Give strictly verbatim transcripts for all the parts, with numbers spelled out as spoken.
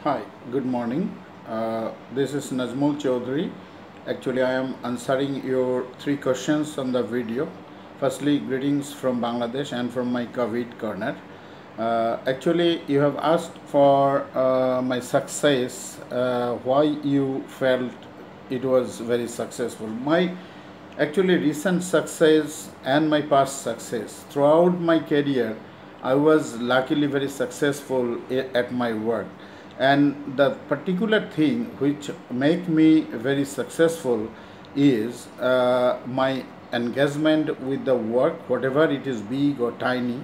Hi, good morning. Uh, this is Najmul Chaudhary. Actually, I am answering your three questions on the video. Firstly, greetings from Bangladesh and from my COVID corner. Uh, actually, you have asked for uh, my success, uh, why you felt it was very successful. My actually recent success and my past success throughout my career, I was luckily very successful at my work, and the particular thing which make me very successful is uh, my engagement with the work, whatever it is, big or tiny,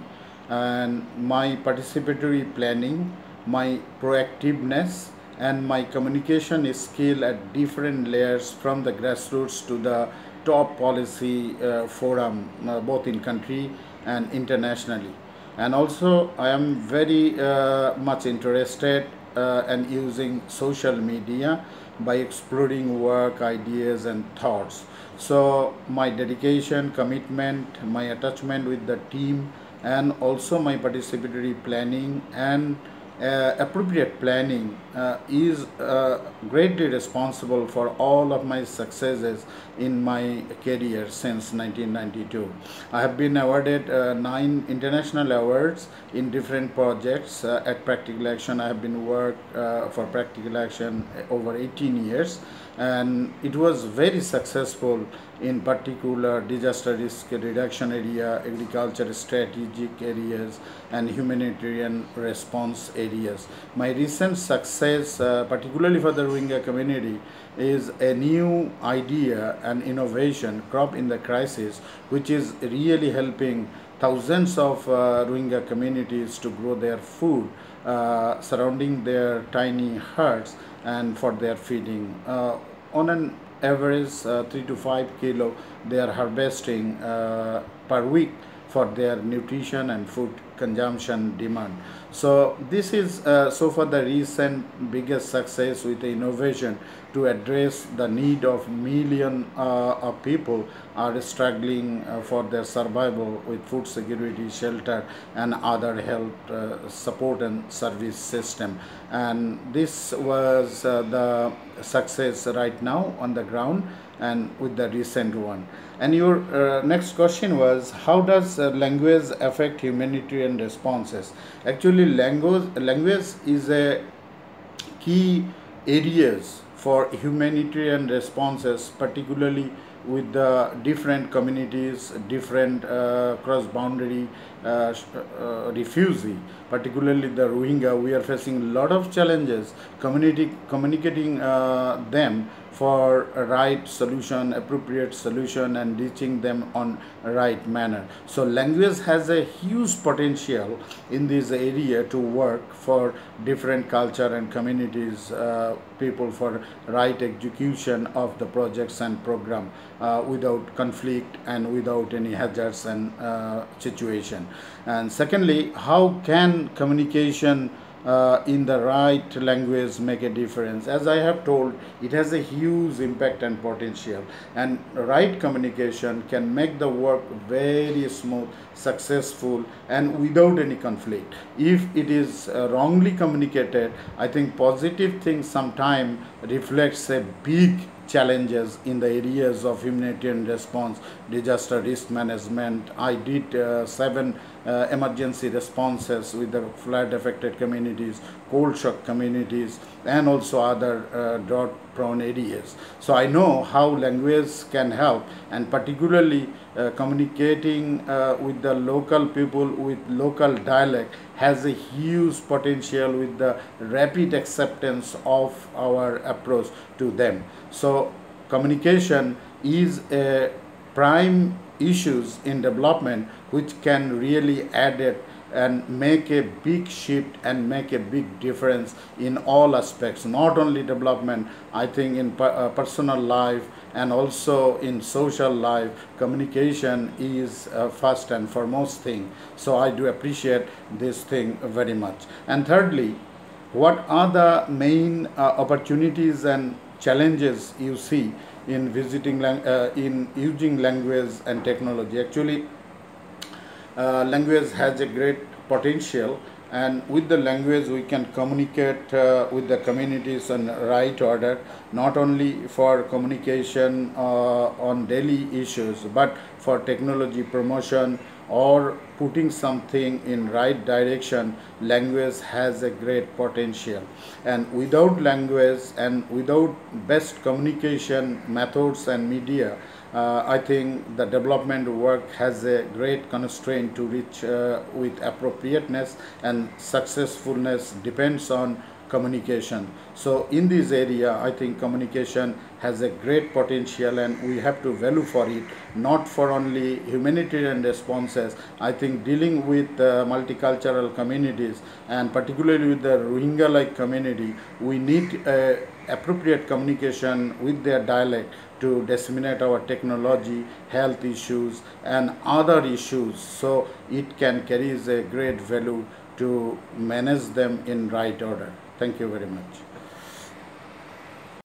and my participatory planning, my proactiveness, and my communication skill at different layers from the grassroots to the top policy uh, forum, uh, both in country and internationally. And also, I am very uh, much interested uh, and using social media by exploring work, ideas, and thoughts. So, my dedication, commitment, my attachment with the team, and also my participatory planning and uh, appropriate planning uh, is uh, greatly responsible for all of my successes in my career since nineteen ninety-two. I have been awarded uh, nine international awards in different projects uh, at Practical Action. I have been worked uh, for Practical Action over eighteen years, and it was very successful in particular disaster risk reduction area, agriculture strategic areas, and humanitarian response areas. My recent success, uh, particularly for the Rohingya community, is a new idea and innovation crop in the crisis, which is really helping thousands of uh, Rohingya communities to grow their food uh, surrounding their tiny huts and for their feeding. Uh, on an average, uh, three to five kilo they are harvesting uh, per week for their nutrition and food consumption demand. So this is uh, so far the recent biggest success with the innovation to address the need of million uh, of people are struggling uh, for their survival with food security, shelter, and other health uh, support and service system. And this was uh, the success right now on the ground and with the recent one. And your uh, next question was, how does uh, language affect humanitarian responses? Actually, language language is a key areas for humanitarian responses, particularly with the different communities, different uh, cross-boundary uh, uh, refugee, particularly the Rohingya. We are facing a lot of challenges community communicating uh, them for a right solution, appropriate solution, and reaching them on a right manner. So language has a huge potential in this area to work for different culture and communities, uh, people for right execution of the projects and program uh, without conflict and without any hazards and uh, situation. And secondly, how can communication uh, in the right language make a difference? As I have told, it has a huge impact and potential, and right communication can make the work very smooth, successful, and without any conflict. If it is uh, wrongly communicated, I think positive things sometimes reflects a big challenges in the areas of humanitarian response, disaster risk management. I did uh, seven uh, emergency responses with the flood affected communities, cold shock communities, and also other uh, drought prone areas. So I know how language can help, and particularly uh, communicating uh, with the local people with local dialect has a huge potential with the rapid acceptance of our approach to them. So communication is a prime issues in development which can really add it and make a big shift and make a big difference in all aspects, not only development. I think in per, uh, personal life and also in social life, communication is uh, first and foremost thing. So I do appreciate this thing very much. And thirdly, what are the main uh, opportunities and challenges you see in visiting uh, in using language and technology? Actually, uh, language has a great potential and with the language we can communicate uh, with the communities in right order, not only for communication uh, on daily issues, but for technology promotion or putting something in right direction. Language has a great potential, and without language and without best communication methods and media, uh, I think the development work has a great constraint to reach uh, with appropriateness, and successfulness depends on communication. So in this area, I think communication has a great potential and we have to value for it, not for only humanitarian responses. I think dealing with uh, multicultural communities, and particularly with the Rohingya like community, we need uh, appropriate communication with their dialect to disseminate our technology, health issues and other issues, so it can carry a great value to manage them in right order. Thank you very much.